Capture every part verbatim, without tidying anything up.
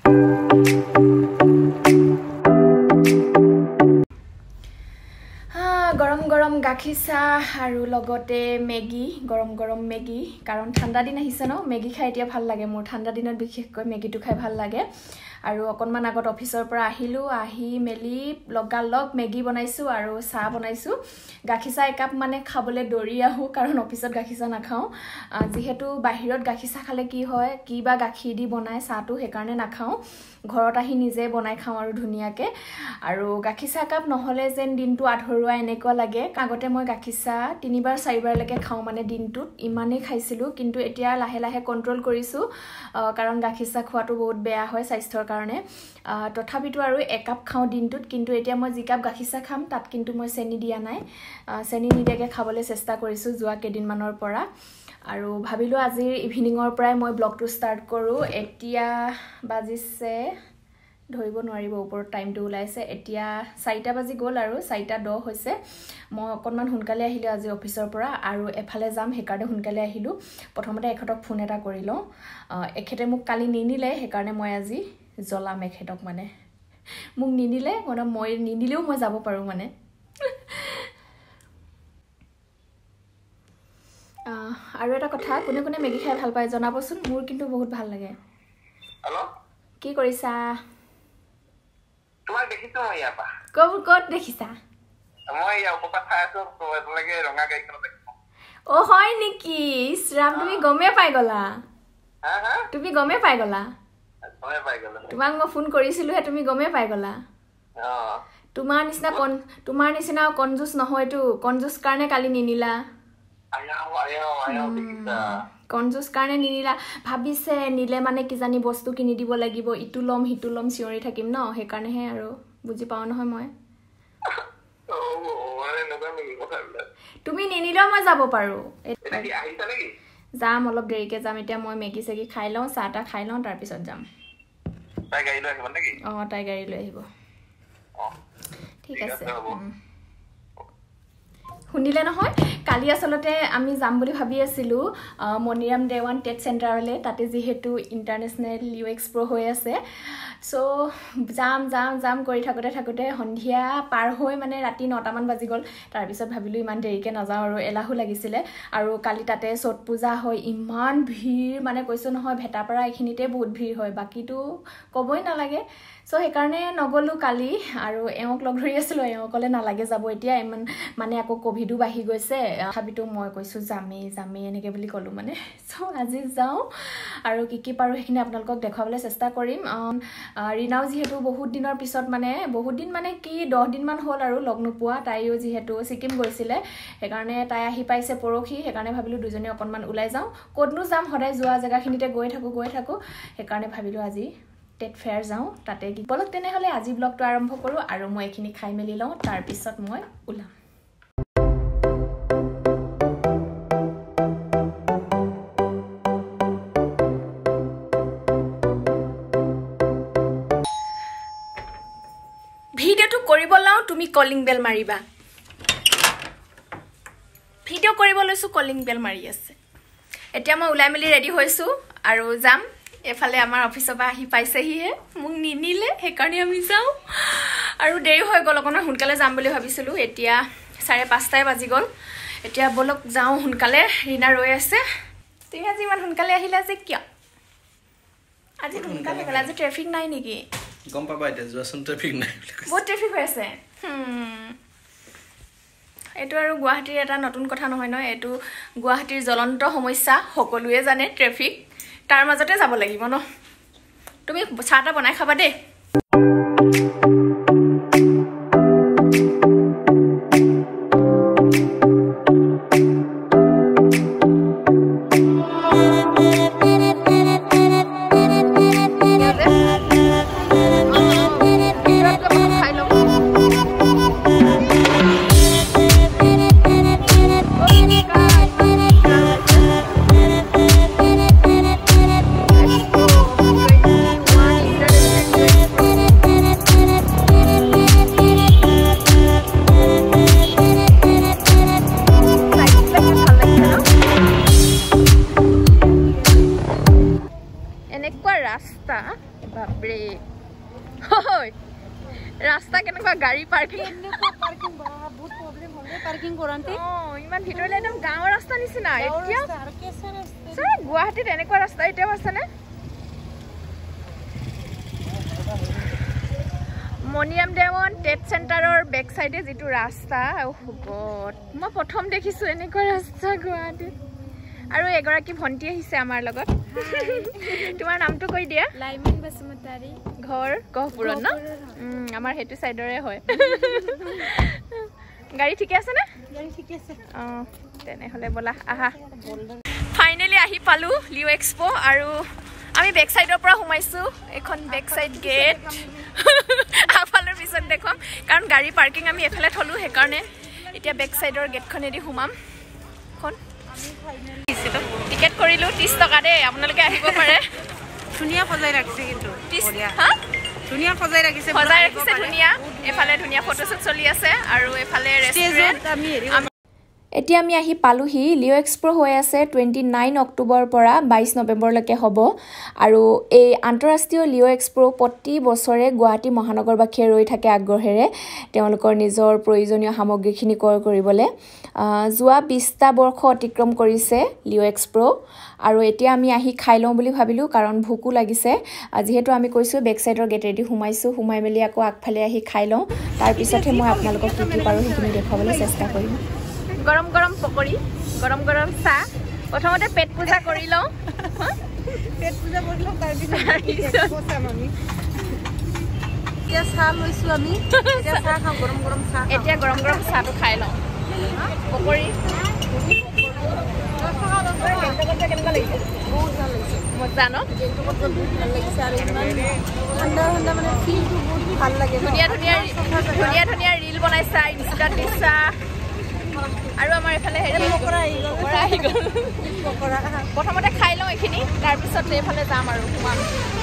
গৰম গৰম গাখীৰ চাহ আৰু লগতে মেগী গৰম গৰম মেগী কাৰণ ঠাণ্ডা দিন আহিছে ন মেগী খাই এতিয়া ভাল লাগে মোৰ ঠাণ্ডা দিনত বিশেষকৈ মেগীটো খাই ভাল লাগে আৰু অকনমান আগত অফিচৰ পৰা আহিলো আহি মেলি লগা লগ মেগী বনাইছো আৰু চাহ বনাইছো গাখীৰ চাহ একাপ মানে খাবলৈ দৌৰি আহো কাৰণ অফিচত গাখীৰ চাহ নাখাও যেহেতু বাহিৰত গাখীৰ চাহ খালে কি হয় কিবা গাখীৰ দি বনাই চাহটো হেকাৰণে নাখাও ঘৰত আহি নিজে বনাই খাও আৰু ধুনিয়াকে আৰু গাখীৰ চাহ কাপ নহলে যেন দিনটো আধৰুৱা এনেকুৱা লাগে আগতে মই গাখীৰ চাহ তিনিবাৰ চাৰিবাৰ লৈকে খাও মানে দিনটোত ইমানেই খাইছিলো কিন্তু এতিয়া লাহে লাহে কন্ট্ৰোল কৰিছো কাৰণ গাখীৰ চাহ খোৱাটো বহুত বেয়া হয় স্বাস্থ্যৰ কাৰণে তথাপিতো আৰু একাপ খাও দিনটোত কিন্তু এতিয়া মই জিকাপ গাখীৰ চাহ খাম তাত কিন্তু মই চেনি দিয়া নাই চেনি নিদিয়াকে খাবলৈ চেষ্টা কৰিছো যোৱা কেদিনমানৰ পৰা আৰু ভাবিলো আজিৰ ইভিনিংৰ পৰাই মই ব্লগটো ষ্টাৰ্ট কৰো এতিয়া বাজিছে ধৰিব নোৱাৰিব ওপৰত টাইমটো ওলাইছে এতিয়া চাৰিটা বাজি গ'ল আৰু চাৰিটা দহ হৈছে মই অকনমান সোনকালে আহিলো আজি অফিচৰ পৰা আৰু এফালে যাম হেকাৰণে সোনকালে আহিলো প্ৰথমতে এখেতক ফোন এটা কৰিলো এখেতে মোক কালি নিনিলে হেকাৰণে মই আজি জলাম এখেতক মানে মোক নিনিলে মানে মই নিনিলেও মই যাব পাৰো মানে আৰু এটা কথা কোনে কোনে মেগী খাই ভাল পায় জনাবচোন মোৰ কিন্তু বহুত ভাল লাগে হেল্ল' কি কৰিছা তোমাক দেখিছো মই ইয়াৰ পৰা ক'ত ক'ত দেখিছা মই ইয়াৰ ওপৰত খাই আছো তোমালোকে ৰঙা গাড়ীখনত দেখিছো অ হয় নেকি শ্ৰাম তুমি গমে পাই গলা হা হা তুমি গমে পাই গলা গমে পাই গলা তোমাক মই ফোন কৰিছিলো হে তুমি গমে পাই গলা অ তোমাৰ নিচিনা কোন তোমাৰ নিচিনা কনজুস নহয়তো কনজুস কাৰণে কালি নিনিলা আয়াও আয়াও আয়াও দেখিছা কনজুস কাৰণে নিনিলা ভাবিছে নিলে মানে কি জানি বস্তু কিনি দিব লাগিব ইটু লম হিটু লম চিঞৰি থাকিম ন হে কাৰণে হে আৰু বুজি পাও নহয় মই ও মানে নগা মেগি কথা বলে তুমি নিনিলেও মই যাব পাৰো এটা কি আহিছা নেকি যাম অলপ দেৰিকে যাম এতিয়া মই মেগি সেগি খাই লওঁ চাহটা খাই লওঁ তাৰ পিছত যাম তাই গাড়ী লৈ আহিব নেকি অ তাই গাড়ী লৈ আহিব অ ঠিক আছে শুনিলে নহয় কালি আসলতে আমি যাম বুলি ভাবি আছিলো মনিৰাম দেৱান টেট চেণ্টাৰলে তাতে যেহেতু ইন্টাৰনেশনাল ইউ এক্সপো হৈ আছে সো যাম যাম যাম কৰি থাকোতে থাকোতে সন্ধিয়া পাৰ হৈ মানে ৰাতি নটা মান বাজি গল তাৰ পিছত ভাবিলো ইমান দেৰিকে নাযাও আৰু এলাহু লাগিছিলে আৰু কালি তাতে ছট পূজা হয় ইমান ভিৰ মানে কৈছো নহয় ভেটাপাৰা এখিনিতে বহুত ভিৰ হয় বাকিটো কবই নালাগে সো হেকাৰণে নগলো কালি আৰু এওক লগ ধৰি আছিল এওকলে নালাগে যাব এতিয়া ইমান মানে আকৌ কোভিডো বাহি গৈছে ভাবিতো মই কৈছো জামে জামে এনেকে বুলি কলো মানে সো আজি যাও আৰু কি কি পাৰো হেখিনি আপোনালোকক দেখাবলৈ চেষ্টা কৰিম ৰিনাও যেহেতু বহুত দিনৰ পিছত মানে বহুত দিন মানে কি দহ দিন মান হ'ল আৰু লগ নোপোৱা তাইও যেহেতু সিকিম গৈছিলে হেকাৰণে তাই আহি পাইছে পৰখি হেকাৰণে ভাবিলো দুজনী অকনমান ওলাই যাও ক'তনো যাম সদায় যোৱা জায়গাখিনিতে গৈ থাকো গৈ থাকো হেকাৰণে ভাবিলো আজি টেট ফেয়াৰ যাও তাতে কি বলক তেনে হলে আজি ব্লগটো আৰম্ভ কৰো আৰু মই এখিনি খাই মেলি লওঁ তাৰ পিছত মই ওলাম ভিডিওটো কৰিব লাও তুমি কলিং বেল মাৰিবা ভিডিও কৰিব লৈছো কলিং বেল মাৰি আছে এতিয়া মই উলাই মেলি ৰেডি হৈছো আৰু যাম এফালে আমাৰ অফিচৰ পৰা আহি পাইছেহি হে মোক নিনিলে হেকাৰণে আমি যাও আৰু দেৰি হৈ গল অকন সোনকালে যাম বুলি ভাবিছিলো এতিয়া চাৰে পাঁচটাই বাজি গল এতিয়া বলক যাও সোনকালে ৰিনা ৰৈ আছে তুমি আজি ইমান সোনকালে আহিলা যে কিয় আজি সোনকালে গলা যে ট্ৰাফিক নাই নেকি গম পাবা এতিয়া যোৱাচোন ট্ৰাফিক নাই বহুত ট্ৰাফিক হৈ আছে এটো আৰু গুৱাহাটীৰ এটা নতুন কথা নহয় ন এটো গুৱাহাটীৰ জ্বলন্ত সমস্যা সকলোৱে জানে ট্ৰাফিক তাৰ মাজতে যাব লাগিব ন তুমি চাহটা বনাই খাবা দে ব্রেক হয় রাস্তা কেনেকুৱা গাড়ী পাৰ্কিং এনেকুৱা পাৰ্কিং বা বহুত প্ৰবলেম হ'লে পাৰ্কিং কৰান্তে অ ইমান ভিতৰলে একদম গাঁৱৰ ৰাস্তা নিচিনা এতিয়া আৰু কেঁচা ৰাস্তা সৰ গুৱাহাটীত এনেকুৱা ৰাস্তা এতিয়াও আছেনে মনিয়াম দেৱন টেট চেণ্টাৰৰ বেক চাইডে যিটো ৰাস্তা গড মই প্ৰথম দেখিছো এনেকুৱা ৰাস্তা গুৱাহাটীত আৰু এগৰাকী ভণ্টি আহিছে আমাৰ লগত তোমাৰ নামটো কৈ দিয়া লাইমিন বসুমতাৰী ঘৰ গহপুৰত ন আমাৰ হেতু সাইডৰে হয় গাড়ী ঠিকে আছে না গাড়ী ঠিক আছে অ তেনে হলে বলা আহা ফাইনালি আহি পালো লিও এক্সপো আৰু আমি বেক সাইডৰ পৰা সোমাইছো এখন বেক সাইড গেট আফালৰ পিছত দেখম কাৰণ গাড়ী পাৰ্কিং আমি এফালে থলো হে কাৰণে এতিয়া বেক সাইডৰ গেটখনেদি সোমাম খন আমি ফাইনালি টিকেট কৰিলো ত্ৰিশ টকা দে আপোনালোকে আহিব পাৰে ধুনিয়া সজাই ৰাখিছে কিন্তু হা ধুনিয়া সজাই ৰাখিছে সজাই ৰাখিছে ধুনিয়া এফালে ধুনিয়া ফটোশুট চলি আছে আৰু এফালে ৰেষ্টুৰেন্ট আমি এতিয়া আমি আহি পালোহি লিও এক্সপো হৈ আছে টুৱেণ্টি নাইন অক্টোবৰৰ পৰা বাইছ নৱেম্বৰলৈকে হ'ব আৰু এই আন্তঃৰাষ্ট্ৰীয় লিও এক্সপো প্ৰতি বছৰে গুৱাহাটী মহানগৰবাসীয়ে ৰৈ থাকে আগ্ৰহেৰে তেওঁলোকৰ নিজৰ প্ৰয়োজনীয় সামগ্ৰীখিনি ক্ৰয় কৰিবলৈ যোৱা বিশটা বৰ্ষ অতিক্ৰম কৰিছে লিও এক্সপো আৰু এতিয়া আমি আহি খাই লওঁ বুলি ভাবিলোঁ কাৰণ ভোকো লাগিছে যিহেতু আমি কৈছোঁ বেক চাইডৰ গেটেদি সোমাইছোঁ সোমাই মেলি আকৌ আগফালে আহি খাই লওঁ তাৰপিছতহে মই আপোনালোকক কি কি পাৰোঁ সেইখিনি দেখুৱাবলৈ চেষ্টা কৰিম গৰম গৰম পকৰি গৰম গৰম চাহ প্ৰথমতে পেট পূজা কৰি লওঁ পেট পূজা কৰি লওঁ তাৰপিছত বসাম আমি এতিয়া চাহ লৈছোঁ আমি এতিয়া চাহ খাওঁ গৰম গৰম চাহ এতিয়া গৰম গৰম চাহটো খাই লওঁ পকৰি কেনেকুৱা লাগিছে বহুত ভাল লাগিছে মজা ন বহুত ভাল লাগিছে আৰু ইমান ঠাণ্ডা ঠাণ্ডা মানে ফিলটো বহুত ভাল লাগে ধুনীয়া ধুনীয়া ধুনীয়া ধুনীয়া ৰিল বনাইছা ইনষ্টাত দিছা আৰু আমাৰ এফালে হেৰি পকৰা আহি গ'ল পকৰা আহি গ'ল পকৰা প্ৰথমতে খাই লওঁ এইখিনি তাৰপিছত এইফালে যাম আৰু সোমাম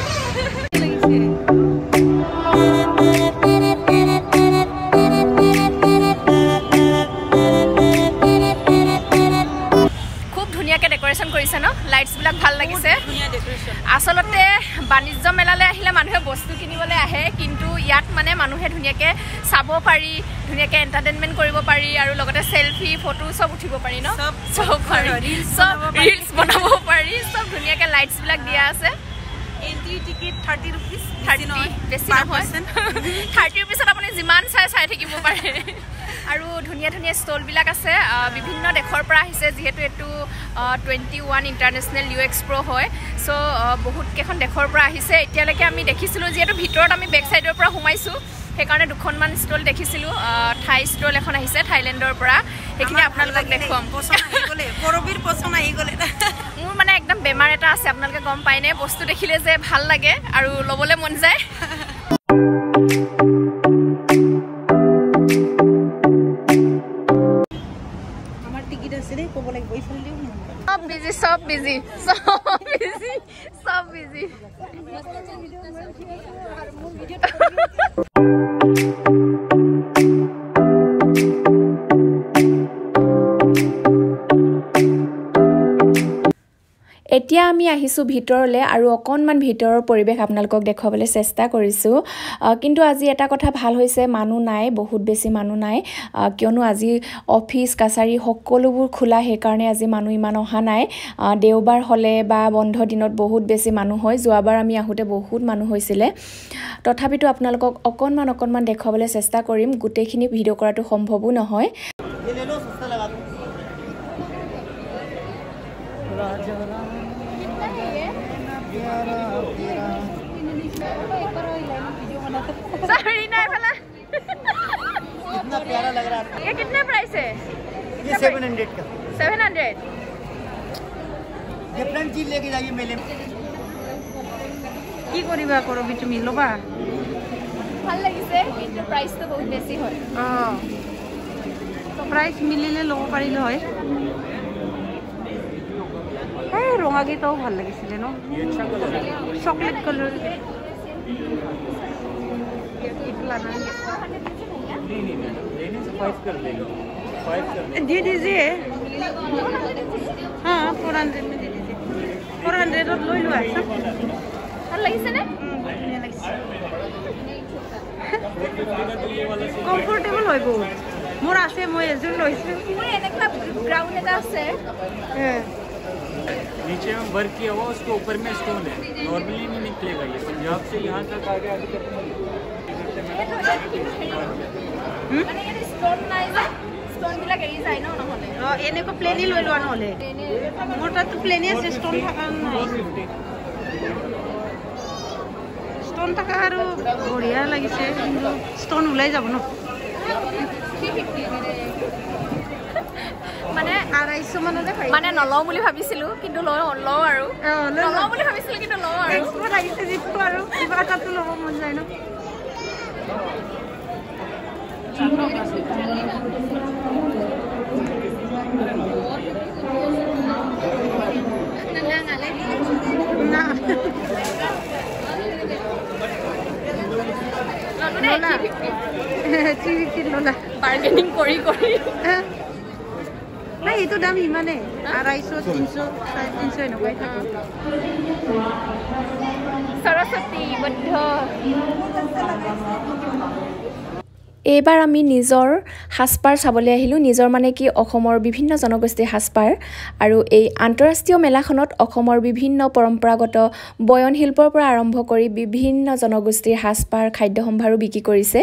খুব ধুনীয়াকৈ ডেক'ৰেশ্যন কৰিছে ন লাইটছবিলাক ভাল লাগিছে আচলতে বাণিজ্য মেলালৈ আহিলে মানুহে বস্তু কিনিবলৈ আহে কিন্তু ইয়াত মানে মানুহে ধুনীয়াকৈ চাব পাৰি ধুনীয়াকৈ এণ্টাৰটেইনমেণ্ট কৰিব পাৰি আৰু লগতে চেলফি ফটো চব উঠিব পাৰি ন চব পাৰি চব ৰিলছ বনাব পাৰি চব ধুনীয়াকৈ লাইটছবিলাক দিয়া আছে entry ticket thirty rupees thirty বেছি নহয় থাৰ্টি ৰুপিজত আপুনি যিমান চাই চাই থাকিব পাৰে আৰু ধুনীয়া ধুনীয়া ষ্টলবিলাক আছে বিভিন্ন দেশৰ পৰা আহিছে যিহেতু এইটো twenty one international Leo expo হয় চ' বহুত কেইখন দেশৰ পৰা আহিছে এতিয়ালৈকে আমি দেখিছিলোঁ যিহেতু ভিতৰত আমি বেক চাইডৰ পৰা সোমাইছোঁ সেইকাৰণে দুখনমান ষ্টল দেখিছিলোঁ থাই ষ্টল এখন আহিছে থাইলেণ্ডৰ পৰা সেইখিনি আপোনালোকক দেখুৱাম মোৰ মানে একদম বেমাৰ এটা আছে আপোনালোকে গম পায়নে বস্তু দেখিলে যে ভাল লাগে আৰু ল'বলৈ মন যায় আমাৰ টিকেট আছে দেই ক'ব লাগিব এইফালে দিওঁ সব বিজি সব বিজি সব বিজি সব বিজি এতিয়া আমি আহিছোঁ ভিতৰলৈ আৰু অকণমান ভিতৰৰ পৰিৱেশ আপোনালোকক দেখুৱাবলৈ চেষ্টা কৰিছোঁ কিন্তু আজি এটা কথা ভাল হৈছে মানুহ নাই বহুত বেছি মানুহ নাই কিয়নো আজি অফিচ কাছাৰী সকলোবোৰ খোলা সেইকাৰণে আজি মানুহ ইমান অহা নাই দেওবাৰ হ'লে বা বন্ধ দিনত বহুত বেছি মানুহ হয় যোৱাবাৰ আমি আহোঁতে বহুত মানুহ হৈছিলে তথাপিতো আপোনালোকক অকণমান অকণমান দেখুৱাবলৈ চেষ্টা কৰিম গোটেইখিনি ভিডিঅ' কৰাটো সম্ভৱো নহয় सॉरी ना भला कितना प्यारा लग रहा है ये कितने प्राइस है ये सेवन हंड्रेड का सेवन हंड्रेड डिफरेंट चीज लेके जाइए मेले में কি কৰিবা কৰবি তুমি ল'বা ভাল লাগিছে কিন্তু প্ৰাইসটো বহুত বেছি হয় অ প্ৰাইস মিলিলে ল'ব পাৰিলে হয় এই ৰঙাগীটাও ভাল লাগিছিলে ন চকলেট কালাৰ दे दीजिए हाँ फोर हंड्रेड में दे दीजिए फोर हंड्रेड और लो लो ऐसा কমফৰ্টেবল লাগিছেনে কমফৰ্টেবল হয় বহুত মোৰ আছে মই এযোৰ লৈছোঁ মোৰ এনেকুৱা গ্ৰাউণ্ড এটা আছে नीचे में वर्क किया हुआ उसके ऊपर में स्टोन है नॉर्मली नहीं निकलेगा ये पंजाब से यहाँ तक आगे आगे মানে ইয়াতে ষ্টন নাই যে ষ্টনবিলাক এৰি যায় ন নহ'লে অঁ এনেকুৱা প্লেনেই লৈ লোৱা নহ'লে মোৰ তাততো প্লেনেই আছে ষ্টন থকা নাই ষ্টন থকা আৰু বঢ়িয়া লাগিছে কিন্তু ষ্টন ওলাই যাব ন মানে আঢ়াইশ মানতে পাই মানে নলওঁ বুলি ভাবিছিলোঁ কিন্তু লওঁ লওঁ আৰু নলওঁ বুলি ভাবিছিলোঁ কিন্তু লওঁ আৰু এক্সপো লাগিছে যিটো আৰু কিবা এটাতো ল'ব মন যায় ন বাৰ্গেনিং কৰি কৰি নাই এইটো দাম ইমানে আঢ়াইশ তিনিশ চাৰে তিনিশ এনেকুৱাই থাকে সৰস্বতী বদ্ধ এইবাৰ আমি নিজৰ সাজপাৰ চাবলৈ আহিলোঁ নিজৰ মানে কি অসমৰ বিভিন্ন জনগোষ্ঠীৰ সাজপাৰ আৰু এই আন্তঃৰাষ্ট্ৰীয় মেলাখনত অসমৰ বিভিন্ন পৰম্পৰাগত বয়ন শিল্পৰ পৰা আৰম্ভ কৰি বিভিন্ন জনগোষ্ঠীৰ সাজপাৰ খাদ্য সম্ভাৰো বিক্ৰী কৰিছে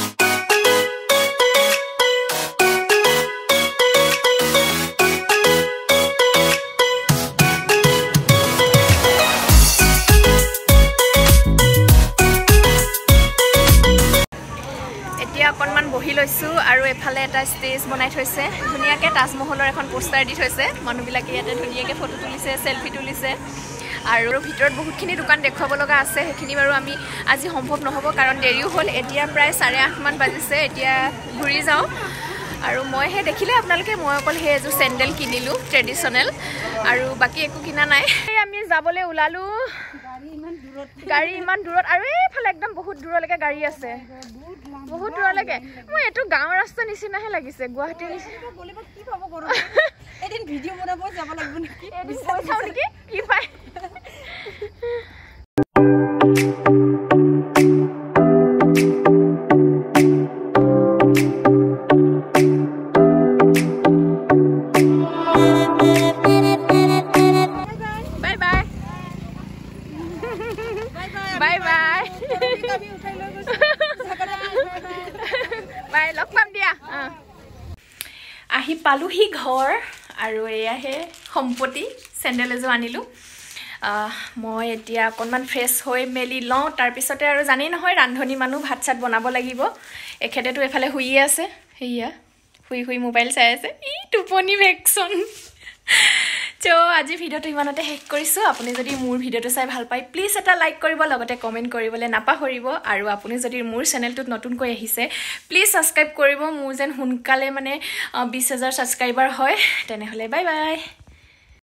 অকণমান বহি লৈছোঁ আৰু এফালে এটা ষ্টেজ বনাই থৈছে ধুনীয়াকৈ তাজমহলৰ এখন পোষ্টাৰ দি থৈছে মানুহবিলাকে ইয়াতে ধুনীয়াকৈ ফটো তুলিছে চেলফি তুলিছে আৰু ভিতৰত বহুতখিনি দোকান দেখুৱাব লগা আছে সেইখিনি বাৰু আমি আজি সম্ভৱ নহ'ব কাৰণ দেৰিও হ'ল এতিয়া প্ৰায় চাৰে আঠমান বাজিছে এতিয়া ঘূৰি যাওঁ আৰু মই সেই দেখিলে আপোনালোকে মই অকল সেই এযোৰ চেণ্ডেল কিনিলোঁ ট্ৰেডিশ্যনেল আৰু বাকী একো কিনা নাই আমি যাবলৈ ওলালোঁ গাড়ী ইমান দূৰত আৰু এইফালে একদম বহুত দূৰলৈকে গাড়ী আছে বহুত দূৰলৈকে মই এইটো গাঁৱৰ ৰাস্তা নিচিনাহে লাগিছে গুৱাহাটীৰ এদিন ভিডিঅ' বনাব যাব লাগিব নেকি এদিন গৈ চাওঁ নেকি কি পায় বাই বাই বাই লগ পাম দিয়া আহি পালোহি ঘৰ আৰু এয়াহে সম্পত্তি চেণ্ডেল এযোৰ আনিলোঁ মই এতিয়া অকণমান ফ্ৰেছ হৈ মেলি লওঁ তাৰপিছতে আৰু জানেই নহয় ৰান্ধনি মানুহ ভাত চাত বনাব লাগিব এখেতেতো এফালে শুইয়ে আছে সেয়া শুই শুই মোবাইল চাই আছে ই টোপনি ভেকচন তো আজি ভিডিঅ'টো ইমানতে শেষ কৰিছোঁ আপুনি যদি মোৰ ভিডিঅ'টো চাই ভাল পায় প্লিজ এটা লাইক কৰিব লগতে কমেণ্ট কৰিবলৈ নাপাহৰিব আৰু আপুনি যদি মোৰ চেনেলটোত নতুনকৈ আহিছে প্লিজ ছাবস্ক্ৰাইব কৰিব মোৰ যেন সোনকালে মানে বিছ হাজাৰ ছাবস্ক্ৰাইবাৰ হয় তেনেহ'লে বাই বাই